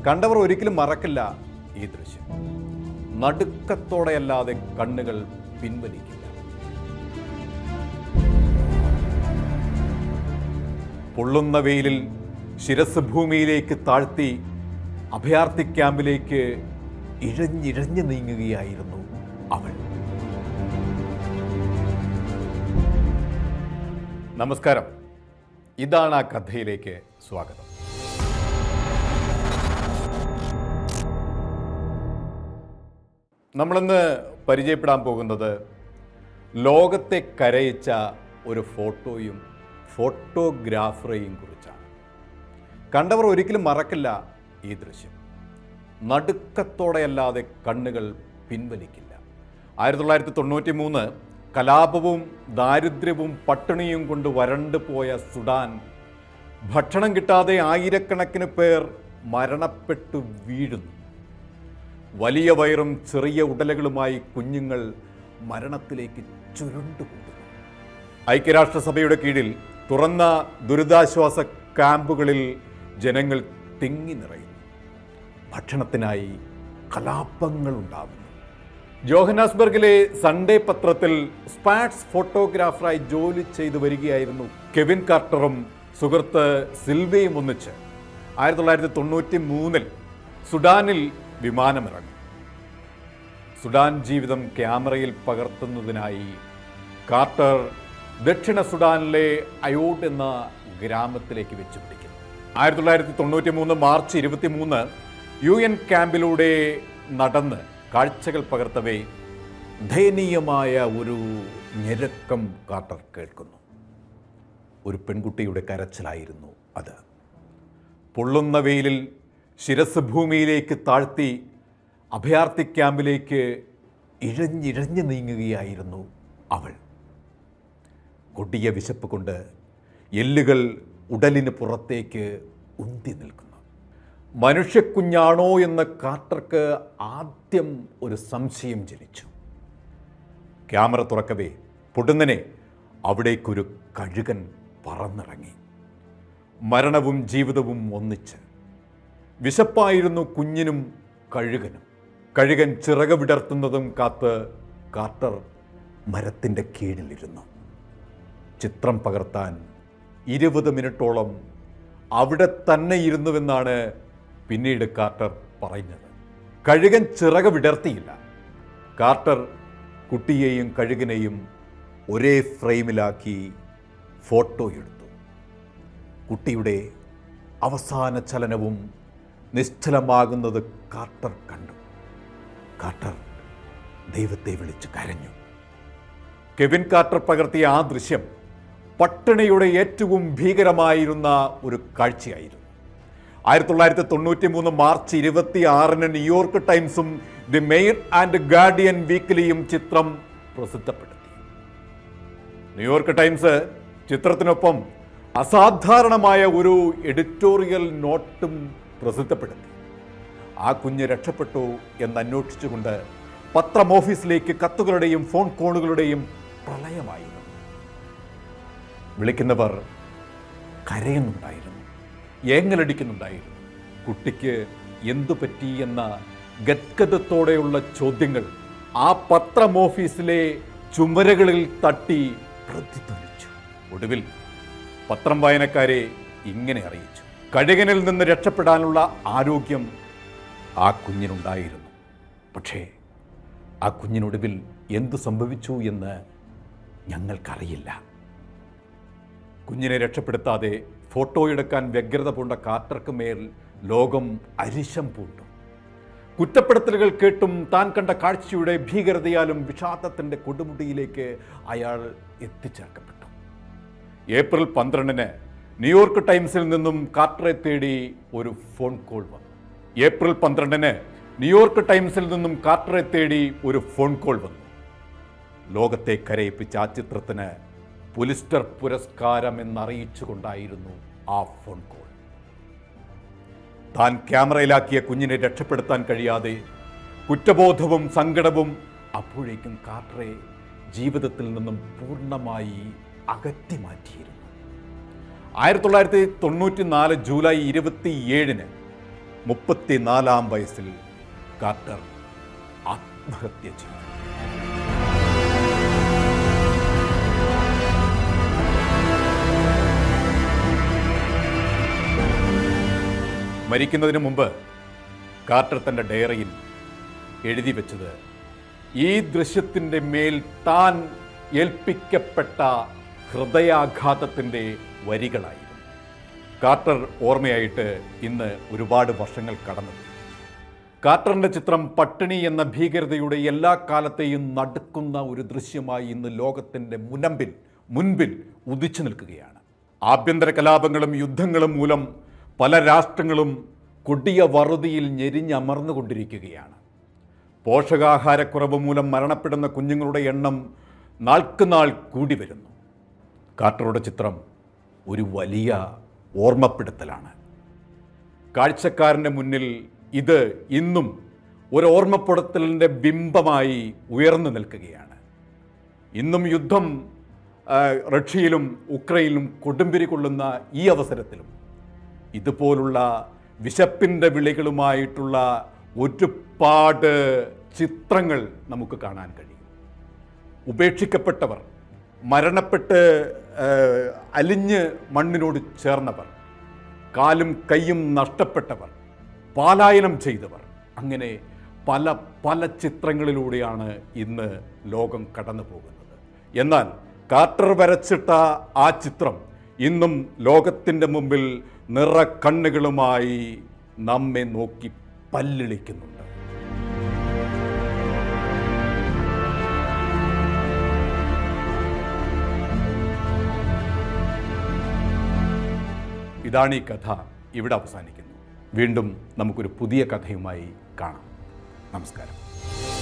കണ്ടവർ ഒരിക്കലും മറക്കില്ല ഈ ദൃശ്യം. നടുക്കത്തോടെയല്ലാതെ കണ്ണുകൾ പിൻവലിക്കില്ല. പൊള്ളുന്ന വെയിലിൽ ശിരസ് ഭൂമിയിലേക്ക് താഴ്ത്തി അഭയാർത്ഥി ക്യാമ്പിലേക്ക് ഇഴഞ്ഞിഴഞ്ഞു നീങ്ങുകയായിരുന്നു അവൾ. നമസ്കാരം, ഇതാണ് ആ കഥയിലേക്ക് സ്വാഗതം. നമ്മളിന്ന് പരിചയപ്പെടാൻ പോകുന്നത് ലോകത്തെ കരയിച്ച ഒരു ഫോട്ടോയും ഫോട്ടോഗ്രാഫറെയും കുറിച്ചാണ്. കണ്ടവർ ഒരിക്കലും മറക്കില്ല ഈ ദൃശ്യം. നടുക്കത്തോടെയല്ലാതെ കണ്ണുകൾ പിൻവലിക്കില്ല. 1993 കലാപവും ദാരിദ്ര്യവും പട്ടിണിയും കൊണ്ട് വരണ്ടു പോയ സുഡാൻ. ഭക്ഷണം കിട്ടാതെ ആയിരക്കണക്കിന് പേർ മരണപ്പെട്ടു വീഴുന്നു. വലിയ വയറും ചെറിയ ഉടലുകളുമായി കുഞ്ഞുങ്ങൾ മരണത്തിലേക്ക് ചുരുണ്ടുകൂടുന്നു. ഐക്യരാഷ്ട്രസഭയുടെ കീഴിൽ തുറന്ന ദുരിതാശ്വാസ ക്യാമ്പുകളിൽ ജനങ്ങൾ തിങ്ങി നിറയുന്നു. ഭക്ഷണത്തിനായി കലാപങ്ങൾ ഉണ്ടാകുന്നു. ജോഹന്നാസ്ബർഗിലെ സൺഡേ പത്രത്തിൽ സ്പാറ്റ്സ് ഫോട്ടോഗ്രാഫറായി ജോലി ചെയ്തു വരികയായിരുന്നു കെവിൻ കാർട്ടറും സുഹൃത്ത് സിൽവയും ഒന്നിച്ച് 1993 സുഡാനിൽ വിമാനമിറങ്ങി. സുഡാൻ ജീവിതം ക്യാമറയിൽ പകർത്തുന്നതിനായി കാർട്ടർ ദക്ഷിണ സുഡാനിലെ അയോഡ് എന്ന ഗ്രാമത്തിലേക്ക് വെച്ചുപിടിക്കുന്നു. 1993 മാർച്ച് 23 UN ക്യാമ്പിലൂടെ നടന്ന് കാഴ്ചകൾ പകർത്തവേ ദയനീയമായ ഒരു ഞെരുക്കം കാർട്ടർ കേൾക്കുന്നു. ഒരു പെൺകുട്ടിയുടെ കരച്ചിലായിരുന്നു അത്. പൊള്ളുന്ന വെയിലിൽ ശിരസ് ഭൂമിയിലേക്ക് താഴ്ത്തി അഭയാർത്ഥി ക്യാമ്പിലേക്ക് ഇഴഞ്ഞിഴഞ്ഞു നീങ്ങുകയായിരുന്നു അവൾ. കൊടിയ വിശപ്പ് കൊണ്ട് എല്ലുകൾ ഉടലിന് പുറത്തേക്ക് ഉന്തി നിൽക്കുന്നു. മനുഷ്യക്കുഞ്ഞാണോ എന്ന് കാർട്ടർക്ക് ആദ്യം ഒരു സംശയം ജനിച്ചു. ക്യാമറ തുറക്കവേ പൊടുന്നനെ അവിടേക്കൊരു കഴുകൻ പറന്നിറങ്ങി. മരണവും ജീവിതവും ഒന്നിച്ച്. വിശപ്പായിരുന്നു കുഞ്ഞിനും കഴുകനും. കഴുകൻ ചിറക് വിടർത്തുന്നതും കാത്ത് കാർട്ടർ മരത്തിൻ്റെ കീഴിലിരുന്നു. ചിത്രം പകർത്താൻ 20 മിനിറ്റോളം അവിടെ തന്നെ ഇരുന്നുവെന്നാണ് പിന്നീട് കാർട്ടർ പറയുന്നത്. കഴുകൻ ചിറക് വിടർത്തിയില്ല. കാർട്ടർ കുട്ടിയെയും കഴുകനെയും ഒരേ ഫ്രെയിമിലാക്കി ഫോട്ടോ എടുത്തു. കുട്ടിയുടെ അവസാന ചലനവും നിശ്ചലമാകുന്നത് കാർട്ടർ കണ്ടു. കാർട്ടർ ദൈവത്തെ വിളിച്ച് കരഞ്ഞു. കെവിൻ കാർട്ടർ പകർത്തിയ ആ ദൃശ്യം പട്ടിണിയുടെ ഏറ്റവും ഭീകരമായിരുന്ന ഒരു കാഴ്ചയായിരുന്നു. 1993 മാർച്ച് 26 ന്യൂയോർക്ക് ടൈംസും ദി മെയിൽ ആൻഡ് ഗാർഡിയൻ വീക്കിലിയും ചിത്രം പ്രസിദ്ധപ്പെടുത്തി. ന്യൂയോർക്ക് ടൈംസ് ചിത്രത്തിനൊപ്പം അസാധാരണമായ ഒരു എഡിറ്റോറിയൽ നോട്ടും പ്രസിദ്ധപ്പെടുത്തി. ആ കുഞ്ഞ് രക്ഷപ്പെട്ടു എന്നന്വേഷിച്ചുകൊണ്ട് പത്രം ഓഫീസിലേക്ക് കത്തുകളുടെയും ഫോൺ കോളുകളുടെയും പ്രളയമായിരുന്നു. വിളിക്കുന്നവർ കരയുന്നുണ്ടായിരുന്നു, ഏങ്ങലടിക്കുന്നുണ്ടായിരുന്നു. കുട്ടിക്ക് എന്തു പറ്റി എന്ന ഗദ്ഗതത്തോടെയുള്ള ചോദ്യങ്ങൾ ആ പത്രം ഓഫീസിലെ ചുമരുകളിൽ തട്ടി പ്രതിധ്വനിച്ചു. ഒടുവിൽ പത്രം വായനക്കാരെ ഇങ്ങനെ അറിയിച്ചു: കഴുകനിൽ നിന്ന് രക്ഷപ്പെടാനുള്ള ആരോഗ്യം ആ കുഞ്ഞിനുണ്ടായിരുന്നു. പക്ഷേ ആ കുഞ്ഞിനൊടുവിൽ എന്തു സംഭവിച്ചു എന്ന് ഞങ്ങൾക്കറിയില്ല. കുഞ്ഞിനെ രക്ഷപ്പെടുത്താതെ ഫോട്ടോ എടുക്കാൻ വ്യഗ്രത പൂണ്ട കാർട്ടർക്ക് മേൽ ലോകം അരിശം പൂണ്ടു. കുറ്റപ്പെടുത്തലുകൾ കേട്ടും താൻ കണ്ട കാഴ്ചയുടെ ഭീകരതയാലും വിഷാദത്തിൻ്റെ കൊടുമുടിയിലേക്ക് അയാൾ എത്തിച്ചേർക്കപ്പെട്ടു. ഏപ്രിൽ 12 ന്യൂയോർക്ക് ടൈംസിൽ നിന്നും കാർട്ടറെ തേടി ഒരു ഫോൺ കോൾ വന്നു. ഏപ്രിൽ 12 ന്യൂയോർക്ക് ടൈംസിൽ നിന്നും കാർട്ടറെ തേടി ഒരു ഫോൺ കോൾ വന്നു. ലോകത്തെ കരയിപ്പിച്ച ആ ചിത്രത്തിന് പുലിസ്റ്റർ പുരസ്കാരം എന്നറിയിച്ചുകൊണ്ടായിരുന്നു ആ ഫോൺ കോൾ. താൻ ക്യാമറയിലാക്കിയ കുഞ്ഞിനെ രക്ഷപ്പെടുത്താൻ കഴിയാതെ കുറ്റബോധവും സങ്കടവും അപ്പോഴേക്കും കാർട്ടറെ ജീവിതത്തിൽ നിന്നും പൂർണ്ണമായി അകറ്റി മാറ്റിയിരുന്നു. 1994 ജൂലൈ 27 34-ാം വയസ്സിൽ കാർട്ടർ ആത്മഹത്യ ചെയ്തു. മരിക്കുന്നതിന് മുമ്പ് കാർട്ടർ തൻ്റെ ഡയറിയിൽ എഴുതി വെച്ചത് ഈ ദൃശ്യത്തിൻ്റെ മേൽ താൻ ഏൽപ്പിക്കപ്പെട്ട ഹൃദയാഘാതത്തിൻ്റെ വരികളായിരുന്നു. കാർട്ടർ ഓർമ്മയായിട്ട് ഇന്ന് ഒരുപാട് വർഷങ്ങൾ കടന്നു. കാർട്ടറിൻ്റെ ചിത്രം പട്ടിണി എന്ന ഭീകരതയുടെ എല്ലാ കാലത്തെയും നടുക്കുന്ന ഒരു ദൃശ്യമായി ഇന്ന് ലോകത്തിൻ്റെ മുൻപിൽ ഉദിച്ചു നിൽക്കുകയാണ്. ആഭ്യന്തര കലാപങ്ങളും യുദ്ധങ്ങളും മൂലം പല രാഷ്ട്രങ്ങളും കൊടിയ വറുതിയിൽ ഞെരിഞ്ഞമർന്നുകൊണ്ടിരിക്കുകയാണ്. പോഷകാഹാരക്കുറവ് മൂലം മരണപ്പെടുന്ന കുഞ്ഞുങ്ങളുടെ എണ്ണം നാൾക്കുനാൾ കൂടി വരുന്നു. കാർട്ടറുടെ ചിത്രം ഒരു വലിയ ഓർമ്മപ്പെടുത്തലാണ്. കാഴ്ചക്കാരൻ്റെ മുന്നിൽ ഇത് ഇന്നും ഒരു ഓർമ്മപ്പെടുത്തലിൻ്റെ ബിംബമായി ഉയർന്നു നിൽക്കുകയാണ്. ഇന്നും യുദ്ധം റഷ്യയിലും ഉക്രൈനിലും കൊടുമ്പിരി കൊള്ളുന്ന ഈ അവസരത്തിലും ഇതുപോലുള്ള വിശപ്പിൻ്റെ വിളികളുമായിട്ടുള്ള ഒരുപാട് ചിത്രങ്ങൾ നമുക്ക് കാണാൻ കഴിയും. ഉപേക്ഷിക്കപ്പെട്ടവർ, മരണപ്പെട്ട് അലിഞ്ഞ് മണ്ണിനോട് ചേർന്നവർ, കാലും കൈയും നഷ്ടപ്പെട്ടവർ, പലായനം ചെയ്തവർ, അങ്ങനെ പല പല ചിത്രങ്ങളിലൂടെയാണ് ഇന്ന് ലോകം കടന്നു പോകുന്നത്. എന്നാൽ കാർട്ടർ വരച്ചിട്ട ആ ചിത്രം ഇന്നും ലോകത്തിൻ്റെ മുമ്പിൽ നിറക്കണ്ണുകളുമായി നമ്മെ നോക്കി പല്ലിളിക്കുന്നുണ്ട്. ഇതാണ് ഈ കഥ. ഇവിടെ അവസാനിക്കുന്നു. വീണ്ടും നമുക്കൊരു പുതിയ കഥയുമായി കാണാം. നമസ്കാരം.